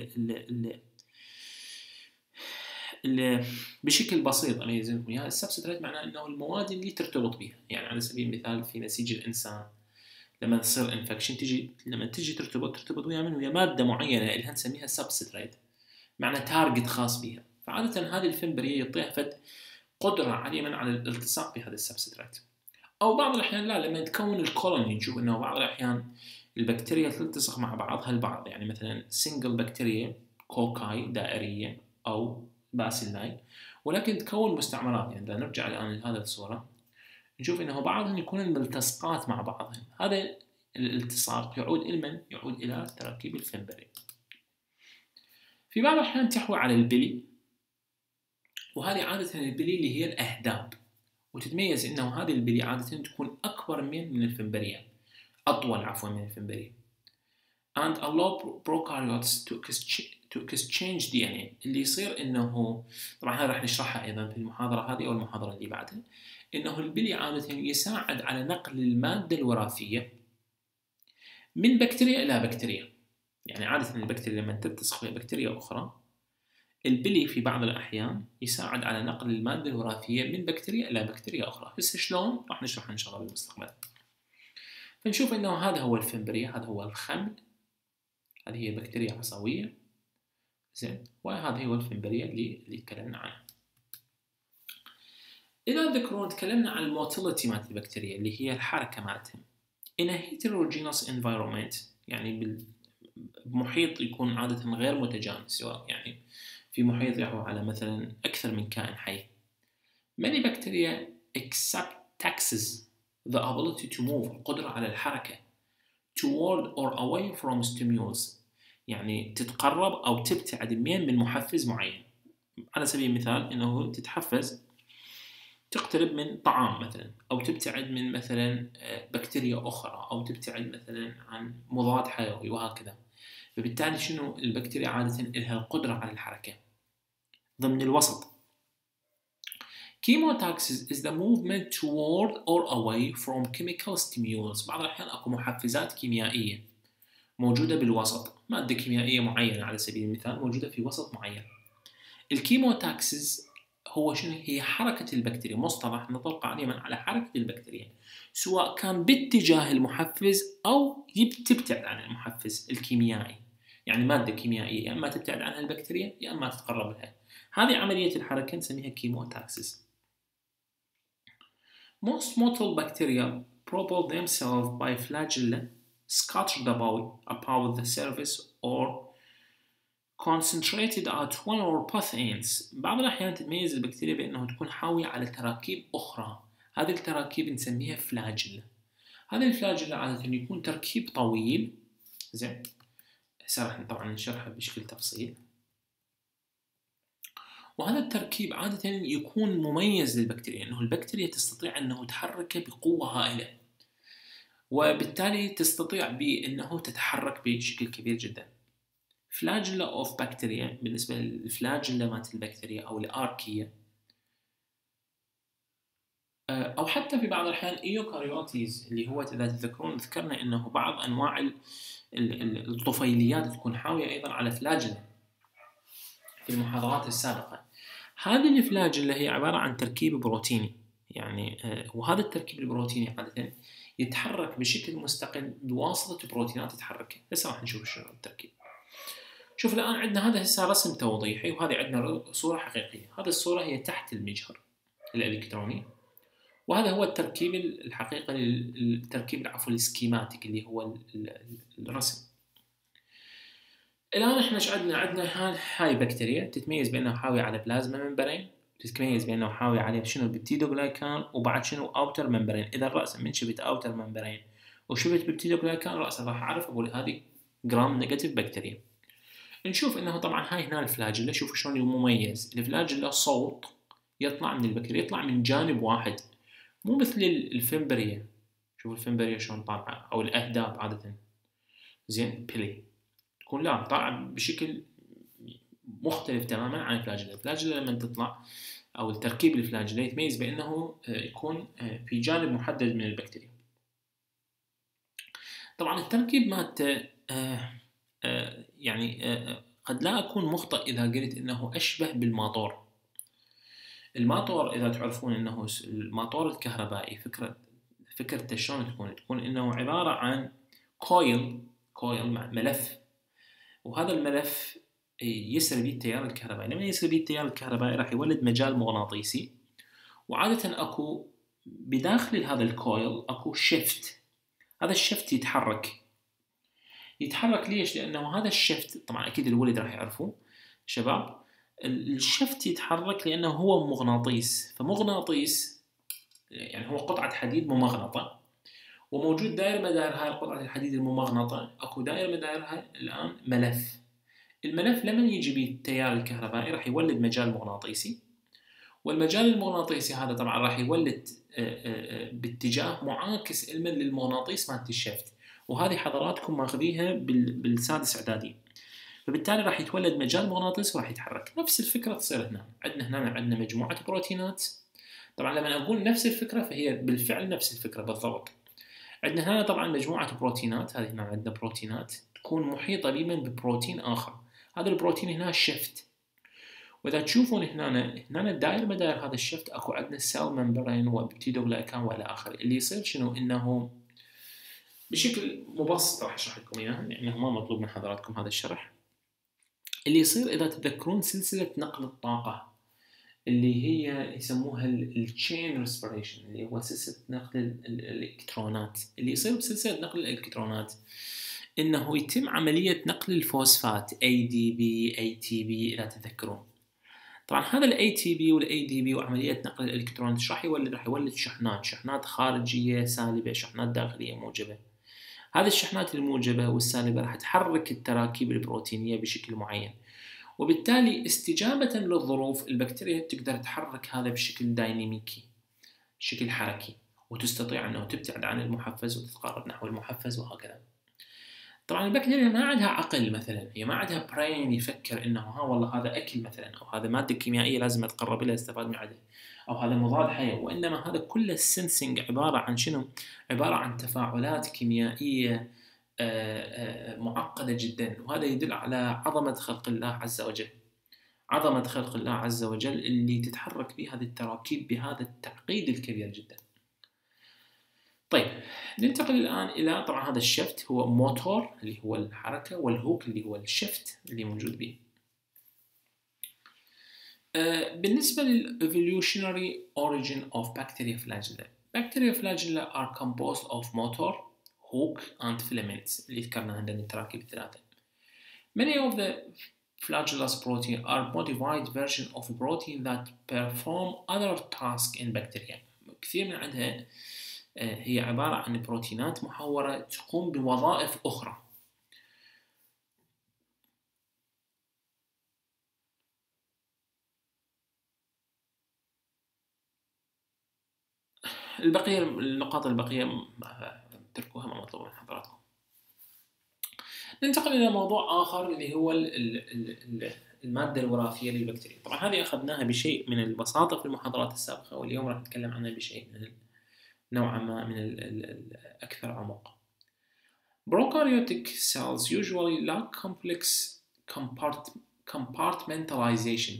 بشكل بسيط أميزكم إياها، السبستريت معناه أنه المواد اللي ترتبط بها. يعني على سبيل المثال في نسيج الإنسان لما تصير انفكشن لما تجي ترتبط ويا ماده معينه اللي نسميها سبستريت، معنى تارجت خاص بها. فعاده هذه الفمبريه يعطيها فد قدره عاليه على الالتصاق بهذا السبستريت. او بعض الاحيان لا، لما تكون الكولوني نشوف انه بعض الاحيان البكتيريا تلتصق مع بعضها البعض، يعني مثلا سنجل بكتيريا كوكاي دائريه او باسيلاي، ولكن تكون مستعمرات. يعني اذا نرجع الان لهذه الصوره نشوف انه بعضهم يكون ملتصقات مع بعضهم. هذا الالتصاق يعود الى تراكيب الفمبري. في بعض الاحيان تحوي على البلي، وهذه عاده البلي اللي هي الاهداب، وتتميز انه هذه البلي عاده تكون اكبر من الفمبريا، اطول عفوا من الفمبريا. and allow prokaryotes to exchange DNA. اللي يصير انه طبعا هذا راح نشرحها ايضا في المحاضره هذه او المحاضره اللي بعدها، انه البلي عاده يساعد على نقل الماده الوراثيه من بكتيريا الى بكتيريا. يعني عاده البكتيريا لما تلتصق ببكتيريا اخرى، البلي في بعض الاحيان يساعد على نقل الماده الوراثيه من بكتيريا الى بكتيريا اخرى. هسه شلون راح نشرحها ان شاء الله بالمستقبل. فنشوف انه هذا هو الفمبريا، هذا هو الخمل، هذه هي بكتيريا عصويه، زين، وهذا هو الفمبريا اللي تكلمنا عنها. إذا تذكرون تكلمنا عن الموتيليتي مالت البكتيريا اللي هي الحركة مالتهم. in a heterogeneous environment، يعني بمحيط يكون عادة غير متجانس، سواء يعني في محيط يحوي على مثلا أكثر من كائن حي. many bacteria taxes the ability to move، القدرة على الحركة toward or away from stimulus، يعني تتقرب أو تبتعد من محفز معين. على سبيل المثال إنه تتحفز تقترب من طعام مثلا، أو تبتعد من مثلا بكتيريا أخرى، أو تبتعد مثلا عن مضاد حيوي وهكذا. فبالتالي شنو البكتيريا عادة لها القدرة على الحركة ضمن الوسط. Chemotaxis is the movement toward or away from chemical stimulus. بعض الأحيان أكو محفزات كيميائية موجودة بالوسط، مادة كيميائية معينة على سبيل المثال موجودة في وسط معين. الكيموتاكسيس هو شنو؟ هي حركة البكتيريا، مصطلح نطلق عليه على حركة البكتيريا، سواء كان باتجاه المحفز أو تبتعد عن المحفز الكيميائي. يعني مادة كيميائية يا إما تبتعد عنها البكتيريا يا إما تتقرب لها. هذه عملية الحركة نسميها كيموتاكسيس. Most motile bacteria propel themselves by flagella scattered about the surface or concentrated at one or both ends. بعض الأحيان تتميز البكتيريا بأنه تكون حاوية على تراكيب أخرى، هذه التراكيب نسميها فلاجيلا. هذه الفلاجيلا عادة يكون تركيب طويل، زين، هسه راح طبعا نشرحها بشكل تفصيل. وهذا التركيب عادة يكون مميز للبكتيريا، أنه البكتيريا تستطيع أنه تحرك بقوة هائلة، وبالتالي تستطيع بأنه تتحرك بشكل كبير جدا. فلاجيلا أوف بكتيريا، بالنسبة للفلاجيلا مالت البكتيريا أو الآركية، أو حتى في بعض الأحيان إيوكاريوتيز، اللي هو إذا تذكرون ذكرنا أنه بعض أنواع الطفيليات تكون حاوية أيضا على فلاجيلا في المحاضرات السابقة. هذه الفلاجيلا هي عبارة عن تركيب بروتيني، يعني وهذا التركيب البروتيني عادة يتحرك بشكل مستقل بواسطة بروتينات تتحرك. هسه راح نشوف شنو التركيب. شوف الآن عندنا هذا هسه رسم توضيحي، وهذه عندنا صورة حقيقية. هذه الصورة هي تحت المجهر الإلكتروني، وهذا هو التركيب الحقيقي، التركيب العفو السكيماتيك اللي هو الرسم. الآن احنا ايش عندنا هاي بكتيريا تتميز بأنها حاوية على بلازما ممبرين، تتميز بأنه حاوي عليه شنو البيبتيدوغلايكان، وبعد شنو اوتر ممبرين. إذا الرأس من شفت اوتر ممبرين وشفت بيبتيدوغلايكان رأسا راح أعرف أقول هذه جرام نيجاتيف بكتيريا. نشوف انه طبعا هاي هنا الفلاجيلا، شوفوا شلون المميز. الفلاجيلا صوت يطلع من البكتيريا يطلع من جانب واحد، مو مثل الفمبريا. شوفوا الفمبريا شلون طالعة، او الاهداب عادة زين بيلي تكون لا طالعة بشكل مختلف تماما عن الفلاجيلا. الفلاجيلا لما تطلع او التركيب الفلاجيلا يتميز بانه يكون في جانب محدد من البكتيريا. طبعا التركيب مالته يعني قد لا أكون مخطئ إذا قلت إنه أشبه بالماطور. الماطور إذا تعرفون إنه الماطور الكهربائي فكرته شلون تكون إنه عبارة عن كويل مع ملف، وهذا الملف يسري به التيار الكهربائي. لما يسري به التيار الكهربائي راح يولد مجال مغناطيسي، وعادة أكو بداخل هذا الكويل أكو شيفت. هذا الشيفت يتحرك ليش؟ لأنه هذا الشفت طبعا أكيد الولد راح يعرفوه شباب. الشفت يتحرك لأنه هو مغناطيس، فمغناطيس يعني هو قطعة حديد ممغنطة، وموجود دائر مدار هاي القطعة الحديد الممغنطة أكو دائر مدارها الآن ملف. الملف لما يجي به التيار الكهربائي راح يولد مجال مغناطيسي، والمجال المغناطيسي هذا طبعا راح يولد باتجاه معاكس علما للمغناطيس مالت الشفت، وهذه حضراتكم ماخذيها بالسادس اعدادي. فبالتالي راح يتولد مجال مغناطيسي وراح يتحرك. نفس الفكره تصير هنا. عندنا مجموعه بروتينات. طبعا لما اقول نفس الفكره فهي بالفعل نفس الفكره بالضبط. عندنا هنا طبعا مجموعه بروتينات. هذه هنا عندنا بروتينات تكون محيطه بمن ببروتين اخر. هذا البروتين هنا الشفت، واذا تشوفون هنا الدائر مدار هذا الشفت اكو عندنا سيل ممبرين وبيبتيدوغلايكان والى اخره. اللي يصير شنو؟ انه بشكل مبسط راح اشرح لكم اياها لانه ما مطلوب من حضراتكم هذا الشرح. اللي يصير اذا تتذكرون سلسله نقل الطاقه اللي هي يسموها التشين ريسبيريشن، اللي هو سلسله نقل الالكترونات. اللي يصير بسلسله نقل الالكترونات انه يتم عمليه نقل الفوسفات ADP ATP اذا تتذكرون. طبعا هذا الاي تي بي والاي دي بي وعمليه نقل الالكترون ايش راح يولد شحنات خارجيه سالبه، شحنات داخليه موجبه. هذه الشحنات الموجبه والسالبه راح تحرك التراكيب البروتينيه بشكل معين، وبالتالي استجابه للظروف البكتيريا تقدر تحرك هذا بشكل دايناميكي، بشكل حركي، وتستطيع انه تبتعد عن المحفز وتتقرب نحو المحفز وهكذا. طبعا البكتيريا ما عندها عقل مثلا، هي ما عندها براين يفكر انه ها والله هذا اكل مثلا، او هذا ماده كيميائيه لازم اتقرب لها استفاد من عندها، او هذا مضاد حيوي. وانما هذا كله السنسنج عباره عن شنو؟ عباره عن تفاعلات كيميائيه معقده جدا. وهذا يدل على عظمه خلق الله عز وجل، عظمه خلق الله عز وجل اللي تتحرك به هذه التراكيب بهذا التعقيد الكبير جدا. طيب ننتقل الآن إلى طبعا هذا الشفت هو موتور اللي هو الحركة، والهوك اللي هو الشفت اللي موجود به. بالنسبة لل evolutionary origin of bacteria flagella are composed of motor, hook and filaments اللي ذكرنا عندنا التراكيب الثلاثة. Many of the flagellus protein are modified version of a protein that perform other tasks in bacteria. كثير من عندها هي عبارة عن بروتينات محورة تقوم بوظائف أخرى. النقاط البقية تركوها، ما مطلوب من حضراتكم. ننتقل إلى موضوع آخر اللي هو المادة الوراثية للبكتيريا. طبعا هذه أخذناها بشيء من البساطة في المحاضرات السابقة، واليوم راح نتكلم عنها بشيء من نوعا ما من الأكثر عمق. Prokaryotic cells usually lack complex compartmentalization.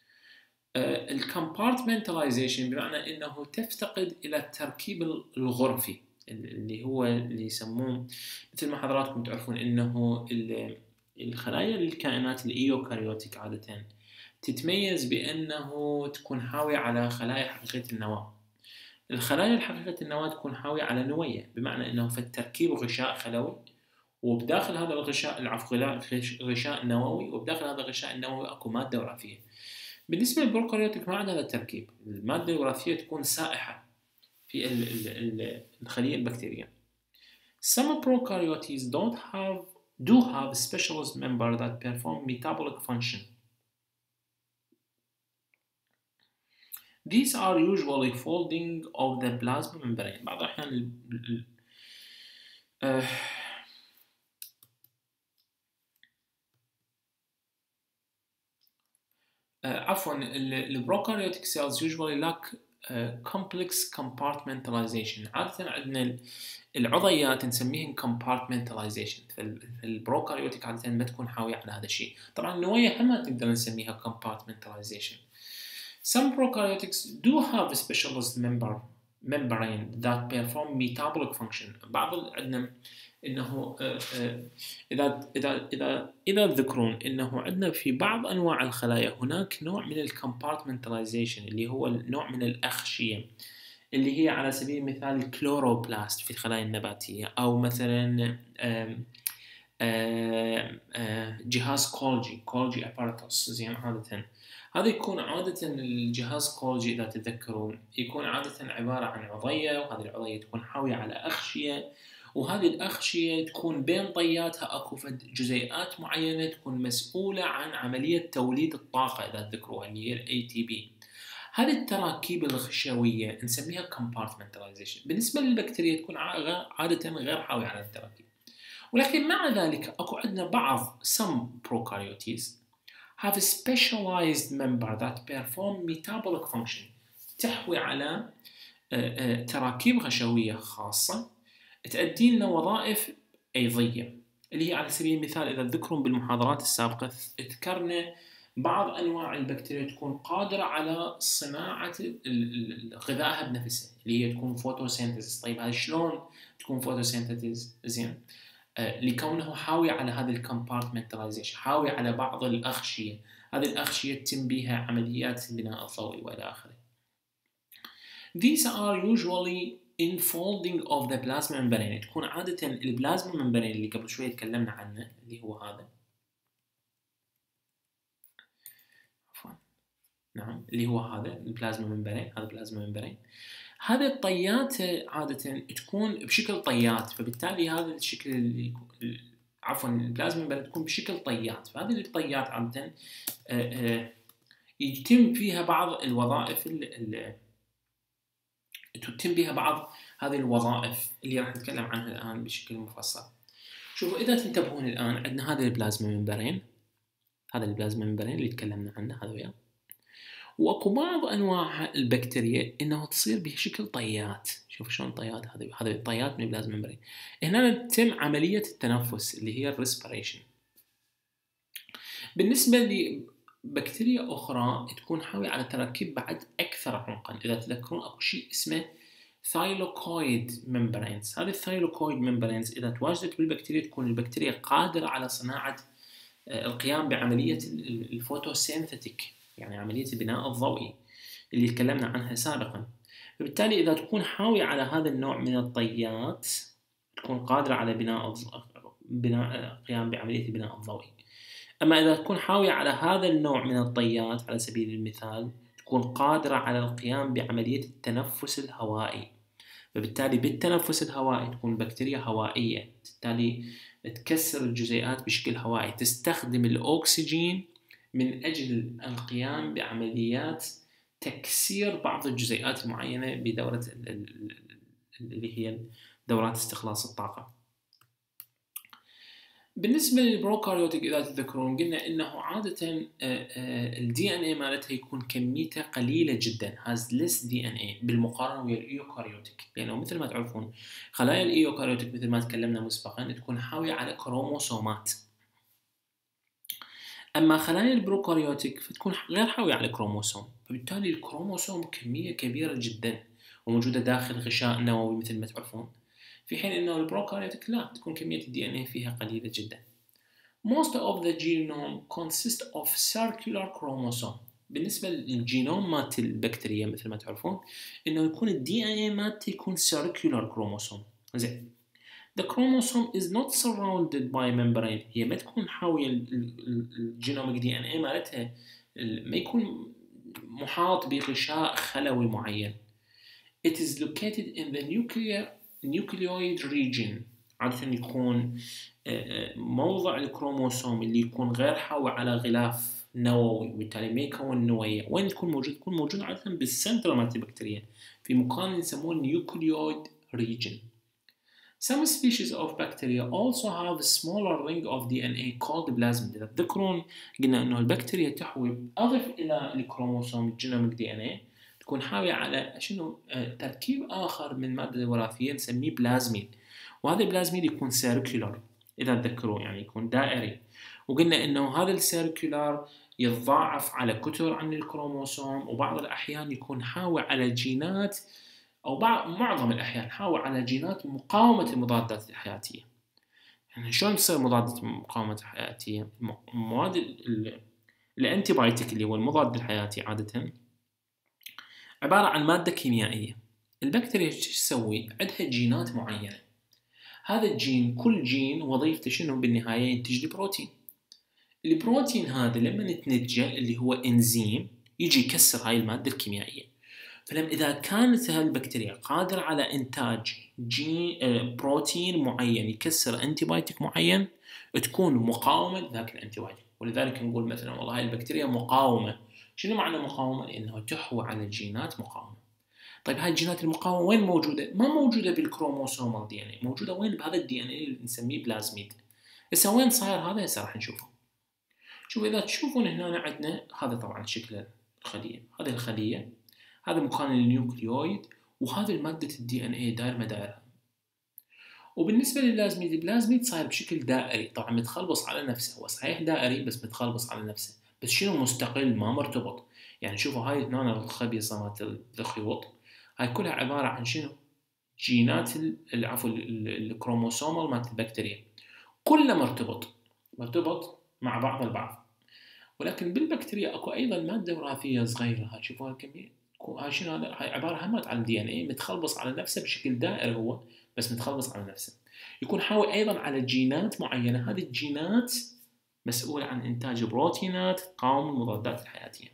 الكمبارتمنتاليزيشن بمعنى انه تفتقد الى التركيب الغرفي اللي هو اللي يسموه، مثل ما حضراتكم تعرفون انه الخلايا الكائنات الايوكاريوتيك عادة تتميز بانه تكون حاوية على خلايا حقيقية النواة. الخلايا الحقيقية النواة تكون حاوية على نوية، بمعنى انه في التركيب غشاء خلوي، وبداخل هذا الغشاء غشاء نووي، وبداخل هذا الغشاء النووي اكو مادة وراثية. بالنسبة للبروكاريوتيك ما عندها هذا التركيب، المادة الوراثية تكون سائحة في الخلية البكتيرية. Some prokaryotes do have specialist member that perform metabolic function. These are usually folding of the plasma membrane. بعض الأحيان عفوا البروكاريوتيك cells usually lack complex compartmentalization. عادة عندنا العضيات نسميهم compartmentalization، فالبروكاريوتيك عادة ما تكون حاوية على هذا الشيء. طبعا النوية هم نقدر نسميها compartmentalization. Some prokaryotics do have a specialist membrane that perform metabolic function. بعض عندنا انه اذا تذكرون انه عندنا في بعض انواع الخلايا هناك نوع من الكمبارتمنتاليزيشن اللي هو النوع من الاغشيه، اللي هي على سبيل المثال الكلوروبلاست في الخلايا النباتيه، او مثلا جهاز كولجي اباراتوس. زين، عاده هذا يكون عادة الجهاز كولجي إذا تتذكرون يكون عادة عبارة عن عضية، وهذه العضية تكون حاوية على أغشية، وهذه الأغشية تكون بين طياتها أكو جزيئات معينة تكون مسؤولة عن عملية توليد الطاقة إذا تذكروها، اللي هي ال ATP. هذه التراكيب الغشوية نسميها compartmentalization. بالنسبة للبكتيريا تكون عادة غير حاوية على التراكيب، ولكن مع ذلك أكو عندنا بعض some prokaryotes have a specialized member that perform metabolic function، تحوي على تراكيب غشوية خاصة تؤدي لنا وظائف أيضية، اللي هي على سبيل المثال إذا تذكرون بالمحاضرات السابقة ذكرنا بعض أنواع البكتيريا تكون قادرة على صناعة غذائها بنفسها، اللي هي تكون فوتوسينثيز. طيب هذا شلون تكون فوتوسينثيز؟ زين، لكونه حاوي على هذا الكمبارتمنتاليزيشن، حاوي على بعض الأغشية، هذه الأغشية تتم بها عمليات البناء الضوئي وإلى آخره. These are usually enfolding of the plasma membrane. تكون عادة البلازما ممبرين اللي قبل شوية تكلمنا عنه، اللي هو هذا، نعم، اللي هو هذا البلازما ممبرين. هذا البلازما ممبرين، هذه الطيات عادة تكون بشكل طيات، فبالتالي هذا الشكل اللي البلازما ممبرين تكون بشكل طيات، فهذه الطيات عادة يتم فيها بعض الوظائف تتم بها بعض هذه الوظائف اللي راح نتكلم عنها الآن بشكل مفصل. شوفوا إذا تنتبهون الآن عندنا هذا البلازما ممبرين، هذا البلازما ممبرين اللي تكلمنا عنه هذا وياه، واكو بعض انواع البكتيريا انه تصير بشكل طيات. شوفوا شلون طيات، هذه الطيات من البلازما ممبرين. هنا تتم عمليه التنفس اللي هي الريسبيريشن. بالنسبه لبكتيريا اخرى تكون حاويه على تراكيب بعد اكثر عمقا. اذا تذكرون اكو شيء اسمه ثايلوكويد ممبرينز. هذه الثايلوكويد ممبرينز اذا تواجدت بالبكتيريا تكون البكتيريا قادره على صناعه القيام بعمليه الفوتوسينثيتيك، يعني عملية البناء الضوئي اللي تكلمنا عنها سابقا. فبالتالي إذا تكون حاوية على هذا النوع من الطيات تكون قادرة على بناء قيام بعملية البناء الضوئي. أما إذا تكون حاوية على هذا النوع من الطيات على سبيل المثال تكون قادرة على القيام بعملية التنفس الهوائي. فبالتالي بالتنفس الهوائي تكون بكتيريا هوائية، بالتالي تكسر الجزيئات بشكل هوائي، تستخدم الأكسجين من أجل القيام بعمليات تكسير بعض الجزيئات المعينة بدورة اللي هي دورات استخلاص الطاقة. بالنسبة للبروكاريوتيك إذا تذكرون قلنا إنه عادة ال DNA مالتها يكون كميته قليلة جدا has less DNA بالمقارنة ويا الإيوكاريوتيك، لأنه مثل ما تعرفون خلايا الإيوكاريوتيك مثل ما تكلمنا مسبقا تكون حاوية على كروموسومات، أما خلايا البروكاريوتيك فتكون غير حاوية على كروموسوم، فبالتالي الكروموسوم كمية كبيرة جدا وموجودة داخل غشاء نووي مثل ما تعرفون، في حين إنه البروكاريوتيك لا تكون كمية ال DNA فيها قليلة جدا. Most of the genome consists of circular chromosome. بالنسبة للجينوم مالت البكتيريا مثل ما تعرفون إنه يكون ال DNA مالته يكون circular chromosome. زين. The chromosome is not surrounded by membrane. هي ما تكون حاوية الجينوميك DNA مالتها ما يكون محاط بغشاء خلوي معين. It is located in the nucleoid region. عادة يكون موضع الكروموسوم اللي يكون غير حاوي على غلاف نووي وبالتالي ما يكون نوية. وين يكون موجود؟ يكون موجود عادة بالسنتر مالت البكتيريا في مكان يسموه nucleoid region. Some species of bacteria also have a smaller ring of DNA called plasmid. إذا تذكرون قلنا إنه البكتيريا تحوي أضف إلى الكروموسوم الجينوميك DNA تكون حاوية على شنو تركيب آخر من المادة الوراثية نسميه بلازميد، وهذا البلازميد يكون سيركولار إذا تذكرون يعني يكون دائري، وقلنا إنه هذا السيركولار يتضاعف على كتر عن الكروموسوم وبعض الأحيان يكون حاوي على جينات أو معظم الأحيان حاوي على جينات مقاومة المضادات الحياتية. يعني شلون تصير مضادة مقاومة الحياتية؟ مواد الأنتيبايوتيك اللي هو المضاد الحياتي عادة عبارة عن مادة كيميائية. البكتيريا ايش تسوي؟ عندها جينات معينة، هذا الجين كل جين وظيفته شنو بالنهاية؟ ينتج لي بروتين. البروتين هذا لما نتنتجه اللي هو انزيم يجي يكسر هاي المادة الكيميائية. فلما إذا كانت هالبكتيريا قادرة على إنتاج بروتين معين يكسر أنتيبايوتيك معين تكون مقاومة لذاك الأنتيبايوتيك، ولذلك نقول مثلا والله هاي البكتيريا مقاومة. شنو معنى مقاومة؟ لأنها تحوي على جينات مقاومة. طيب هاي الجينات المقاومة وين موجودة؟ ما موجودة بالكروموسوم دي ان اي، موجودة وين؟ بهذا الدي ان اي اللي نسميه بلازميد. هسه وين صاير هذا؟ هسه راح نشوفه. شوفوا إذا تشوفون هنا عندنا هذا طبعا شكل الخلية، هذه الخلية، هذا مكان النيوكليويد، وهذا المادة الدي ان اي داير مدارها. وبالنسبة للبلازميد، البلازميد صاير بشكل دائري، طبعا متخلبص على نفسه، هو صحيح دائري بس متخلبص على نفسه، بس شنو مستقل ما مرتبط. يعني شوفوا هاي هنا الخبيصة مالت الخيوط، هاي كلها عبارة عن شنو؟ جينات عفوا الكروموسومال مالت البكتيريا، كله مرتبط مع بعض البعض. ولكن بالبكتيريا اكو ايضا مادة وراثية صغيرة، هاي شوفوا الكمية، هاي شنو هذا؟ هاي عبارة همت عن دي ان اي متخلبص على نفسه بشكل دائري، هو بس متخلبص على نفسه، يكون حاوي ايضا على جينات معينة، هذه الجينات مسؤولة عن انتاج بروتينات تقاوم المضادات الحياتية.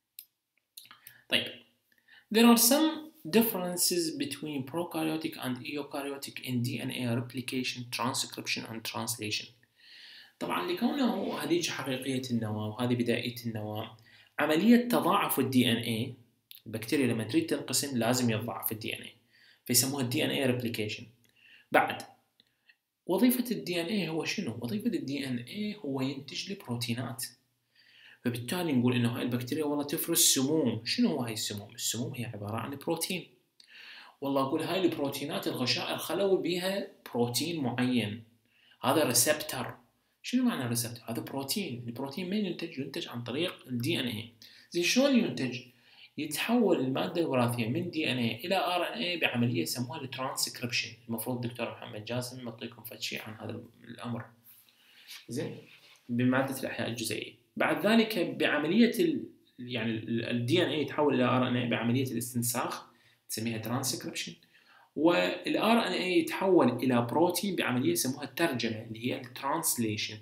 طيب there are some differences between prokaryotic and eukaryotic in DNA replication, transcription and translation. طبعا لكونه هذه حقيقية النواة وهذه بدائية النواة، عملية تضاعف الدي ان اي، البكتيريا لما تريد تنقسم لازم يتضاعف الدي ان اي، فيسموها الدي ان اي ريبليكيشن. بعد وظيفة الدي ان اي هو شنو؟ وظيفة الدي ان اي هو ينتج لي بروتينات، فبالتالي نقول انه هاي البكتيريا والله تفرز سموم. شنو هو هاي السموم؟ السموم هي عبارة عن بروتين. والله اقول هاي البروتينات الغشاء الخلوي بها بروتين معين، هذا ريسبتر. شنو معنى ريسبتر؟ هذا بروتين. البروتين من ينتج عن طريق الدي ان اي. زين شلون ينتج؟ يتحول المادة الوراثية من دي ان اي الى ار ان اي بعملية يسموها الترانسكريبشن. المفروض الدكتور محمد جاسم يعطيكم فد شيء عن هذا الامر. زين بمادة الاحياء الجزيئية. بعد ذلك بعملية يعني الدي ان اي يتحول الى ار ان اي بعملية الاستنساخ تسميها ترانسكريبشن، والار ان اي يتحول الى بروتين بعمليه يسموها الترجمه اللي هي الترانسليشن.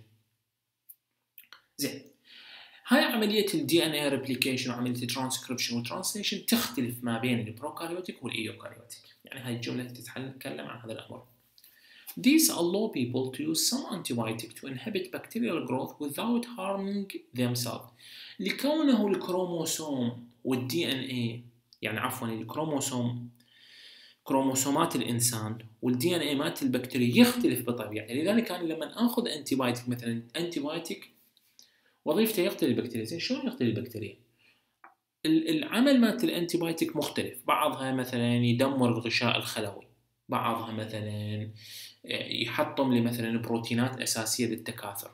زين هاي عمليه الدي ان اي ريبليكيشن وعمليه الترانسكريبشن والترانسليشن تختلف ما بين البروكاريوتيك والايوكاريوتيك. يعني هاي الجمله تتكلم عن هذا الامر. These allow people to use some antibiotic to inhibit bacterial growth without harming themselves. لكونه الكروموسوم والدي ان اي، يعني عفوا الكروموسوم كروموسومات الانسان والدي ان اي مالت البكتيريا يختلف بطبيعته، لذلك انا لما اخذ انتي بايوتيك مثلا وظيفته يقتل البكتيريا. زين شلون يقتل البكتيريا؟ العمل مالت الانتي بايوتيك مختلف، بعضها مثلا يدمر الغشاء الخلوي، بعضها مثلا يحطم لي مثلا بروتينات اساسيه للتكاثر،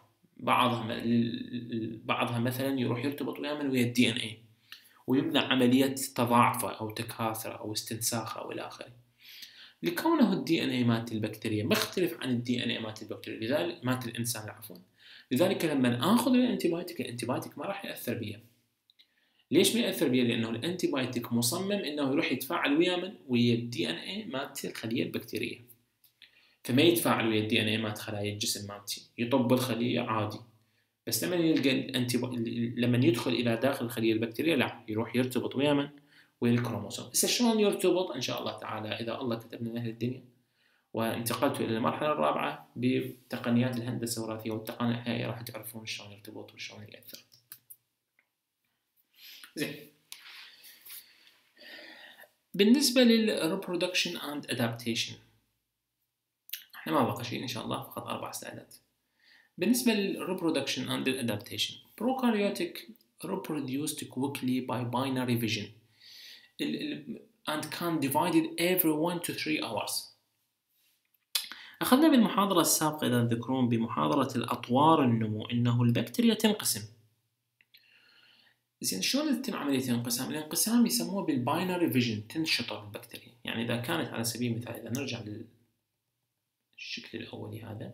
بعضها مثلا يروح يرتبط ويا الدي ان اي ويمنع عمليه تضاعفه او تكاثره او استنساخه او الى اخره. لكونه الدي ان اي مالت البكتيريا مختلف عن الدي ان اي مالت البكتيريا، لذلك مالت الانسان عفوا، لذلك لما اخذ الانتي بايوتيك ما راح ياثر بي. ليش ما ياثر بي؟ لانه الانتي بايوتيك مصمم انه يروح يتفاعل ويا الدي ان اي مالت الخليه البكتيريه، فما يتفاعل ويا الدي ان اي مالت خلايا الجسم مالتي، يطب الخليه عادي. بس لما يلقى لما يدخل الى داخل الخليه البكتيريه لا، يروح يرتبط ويا الكروموسوم. هسه شلون يرتبط؟ ان شاء الله تعالى اذا الله كتب لنا اهل الدنيا وانتقلت الى المرحله الرابعه بتقنيات الهندسه الوراثيه والتقنيه الاحيائيه راح تعرفون شلون يرتبط وشلون ياثر. زين، بالنسبه للريبرودكشن اند ادابتيشن احنا ما بقى شيء ان شاء الله، فقط 4 سلايدات. بالنسبه للريبرودكشن اند الادابتيشن، prokaryotic reproduced quickly by binary fission and can divided every 1 to 3 hours. أخذنا بالمحاضرة السابقة إذا تذكرون بمحاضرة الأطوار النمو إنه البكتيريا تنقسم. زين شلون تتم عملية الانقسام؟ الانقسام يسموه بالباينري فيجن، تنشطر البكتيريا. يعني إذا كانت على سبيل المثال، إذا نرجع للشكل الأولي هذا،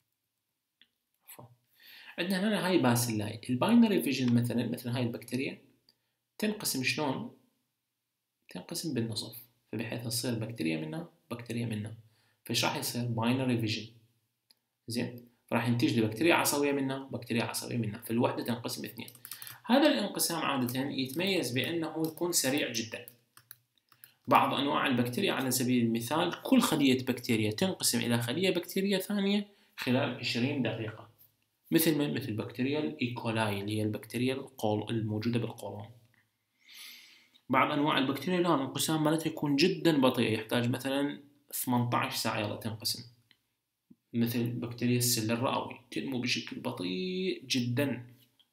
عندنا هنا هاي باسيلاي. الباينري فيجن مثلا هاي البكتيريا تنقسم شلون؟ تنقسم بالنصف، فبحيث تصير بكتيريا منها فايش راح يصير؟ باينري فيجن. زين، راح ينتج لي بكتيريا عصبيه منها، فالوحده تنقسم 2. هذا الانقسام عاده يتميز بانه يكون سريع جدا. بعض انواع البكتيريا على سبيل المثال كل خليه بكتيريا تنقسم الى خليه بكتيريا ثانيه خلال 20 دقيقه، مثل بكتيريا الايكولاي اللي هي البكتيريا الموجوده بالقولون. بعض انواع البكتيريا لا، الانقسام مالتها يكون جدا بطيء، يحتاج مثلا 18 ساعه يلا تنقسم، مثل بكتيريا السل الرئوي تنمو بشكل بطيء جدا.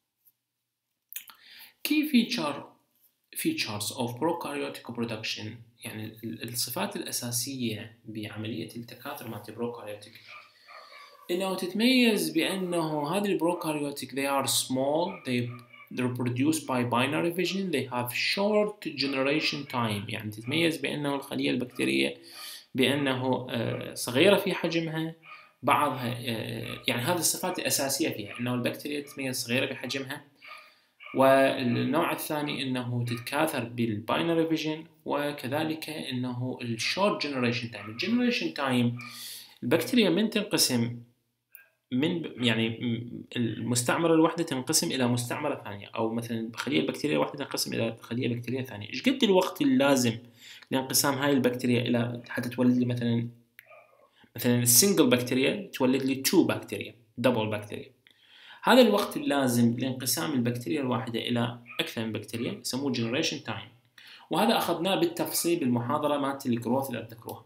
key features of prokaryotic reproduction، يعني الصفات الأساسية بعملية التكاثر مع البروكاريوتيك إنه تتميز بأنه هذه البروكاريوتيك they are small, they reproduce by binary fission, they have short generation time. يعني تتميز بأنه الخلية البكتيرية بأنه صغيرة في حجمها، بعضها يعني هذه الصفات الأساسية فيها، أنه البكتيريا تتميز صغيرة بحجمها. والنوع الثاني أنه تتكاثر بالباينري فيجن، وكذلك أنه الشورت جنريشن تايم. الجنريشن تايم البكتيريا من تنقسم من يعني المستعمرة الواحدة تنقسم إلى مستعمرة ثانية، أو مثلا خلية بكتيرية واحدة تنقسم إلى خلية بكتيرية ثانية. إيش قد الوقت اللازم لانقسام هاي البكتيريا إلى حتى تولد لي مثلا السنجل بكتيريا تولد لي 2 بكتيريا دبل بكتيريا؟ هذا الوقت اللازم لانقسام البكتيريا الواحدة إلى أكثر من بكتيريا يسموه generation time، وهذا أخذناه بالتفصيل بالمحاضرة مالت الجروث اللي أتذكروها.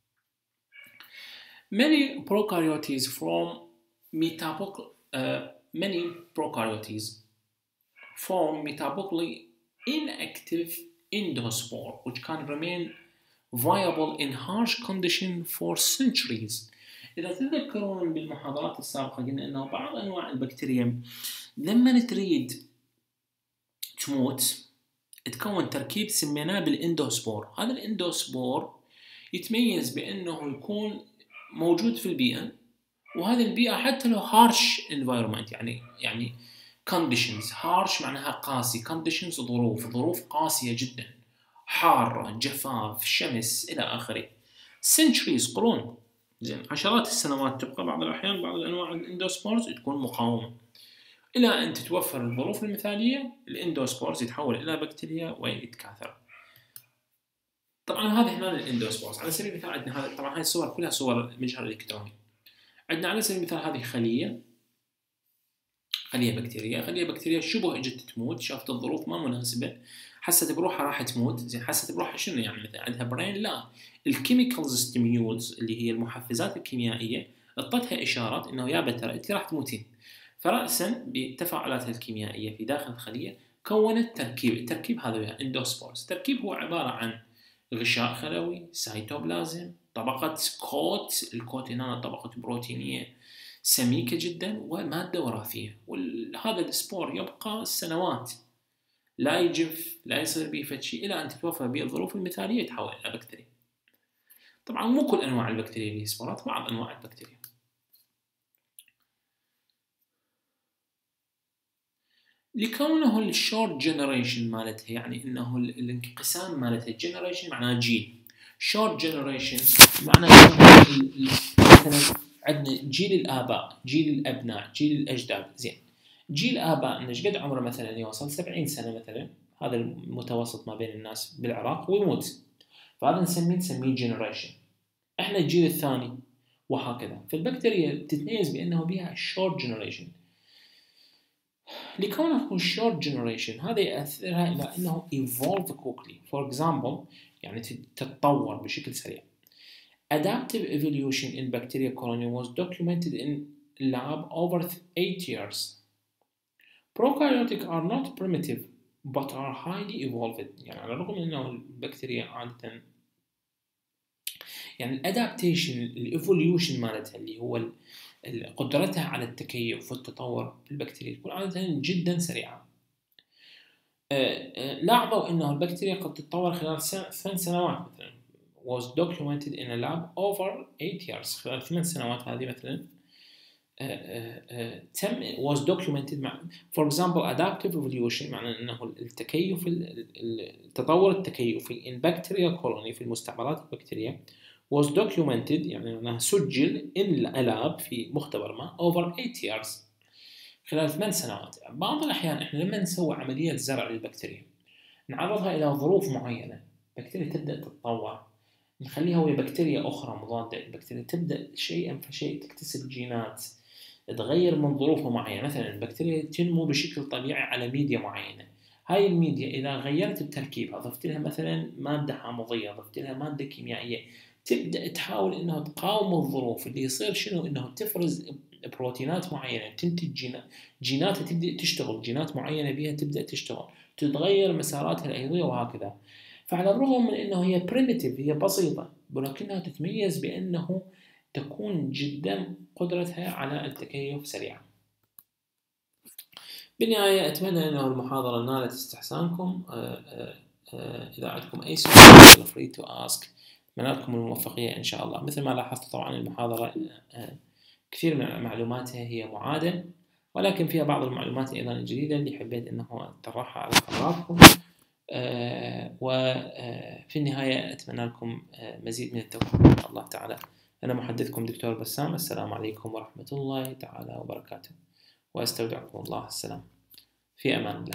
Many prokaryotes form metabolically inactive endospore which can remain viable in harsh conditions for centuries. إذا تذكرون بالمحاضرات السابقة قلنا أنه بعض أنواع البكتيريا لما تريد تموت تكون تركيب سميناه بالاندوسبور. هذا الاندوسبور يتميز بأنه يكون موجود في البيئة، وهذه البيئة حتى لو harsh environment يعني conditions. harsh معناها قاسي، conditions ظروف قاسية جدا، حارة، جفاف، شمس إلى آخره. centuries قرون، زين عشرات السنوات تبقى بعض الأحيان بعض الأنواع الاندوسبورز تكون مقاومة إلى أن تتوفر الظروف المثالية. الاندوسبورز يتحول إلى بكتيريا ويتكاثر. طبعا هذا هنا الاندوسبورز على سبيل المثال. عندنا هذا طبعا هاي الصور كلها صور مجهر الإلكتروني. عندنا على سبيل المثال هذه خلية خلية بكتيرية شبه اجت تموت، شافت الظروف ما مناسبة، حست بروحها راح تموت. زين حست بروحها شنو يعني؟ مثلا عندها برين؟ لا، الكيميكالز ستيميولز اللي هي المحفزات الكيميائية اعطتها اشارات انه يا ترى انت راح تموتين. فرأسا بالتفاعلات الكيميائية في داخل الخلية كونت تركيب. التركيب هذا ويا اندوسبورز. التركيب هو عبارة عن غشاء خلوي، سيتوبلازم، طبقة كوت. الكوت هنا طبقة بروتينية سميكة جدا، ومادة وراثية. وهذا السبور يبقى سنوات، لا يجف، لا يصير به فد شيء، إلى أن تتوفر به الظروف المثالية يتحول إلى بكتيريا. طبعا مو كل أنواع البكتيريا لها سبورات، بعض أنواع البكتيريا. لكونه الشورت جنريشن مالتها، يعني انه الانقسام مالتها، جنريشن معناه جيل، شورت جنريشن معناه مثلا عندنا جيل الاباء، جيل الابناء، جيل الاجداد. زين جيل ابائنا ايش قد عمره؟ مثلا يوصل 70 سنه مثلا، هذا المتوسط ما بين الناس بالعراق، ويموت. فهذا نسميه جنريشن. احنا الجيل الثاني، وهكذا. فالبكتيريا تتميز بانه بها شورت جنريشن. لكونه short generation هذا يأثرها إلى أنه evolve quickly. For example يعني تتطور بشكل سريع. Adaptive evolution in bacteria colony was documented in lab over 8 years. Prokaryotic are not primitive but are highly evolved. يعني على الرغم من أنه البكتيريا عادة يعني الادابتيشن الايفوليوشن مالتها اللي هو قدرتها على التكيف والتطور في البكتيريا تكون عادة جدا سريعة. لاحظوا انه البكتيريا قد تتطور خلال 8 سنوات مثلا. was documented in a lab over 8 years. خلال 8 سنوات هذه مثلا تم was documented مع for example adaptive evolution، معنى انه التكيف، التطور التكيفي in bacteria colony في المستعمرات البكتيرية was documented يعني أنها سجل in a lab في مختبر ما over 8 years خلال 8 سنوات. بعض الأحيان إحنا لما نسوي عملية زرع للبكتيريا نعرضها إلى ظروف معينة، البكتيريا تبدأ تتطور، نخليها ويا بكتيريا أخرى مضادة للبكتيريا، تبدأ شيئا فشيء تكتسب جينات تغير من ظروف معينة. مثلا البكتيريا تنمو بشكل طبيعي على ميديا معينة، هاي الميديا إذا غيرت التركيب، أضفت لها مثلا مادة حامضية، أضفت لها مادة كيميائية، تبدأ تحاول إنها تقاوم الظروف. اللي يصير شنو؟ إنه تفرز بروتينات معينة، تنتج جينات تبدأ تشتغل، جينات معينة بها تبدأ تشتغل، تتغير مساراتها الأيضية وهكذا. فعلى الرغم من إنه هي primitive، هي بسيطة، ولكنها تتميز بأنه تكون جدا قدرتها على التكيف سريعا. بالنهاية أتمنى أن المحاضرة نالت استحسانكم. إذا عندكم أي سؤال feel free to ask. أتمنى لكم الموفقية إن شاء الله. مثل ما لاحظت طبعا المحاضرة كثير من معلوماتها هي معادة، ولكن فيها بعض المعلومات أيضا الجديدة اللي حبيت أنه أطرحها على حضراتكم. وفي النهاية أتمنى لكم مزيد من التوفيق إن شاء الله تعالى. أنا محدثكم دكتور بسام. السلام عليكم ورحمة الله تعالى وبركاته، وأستودعكم الله. السلام، في أمان الله.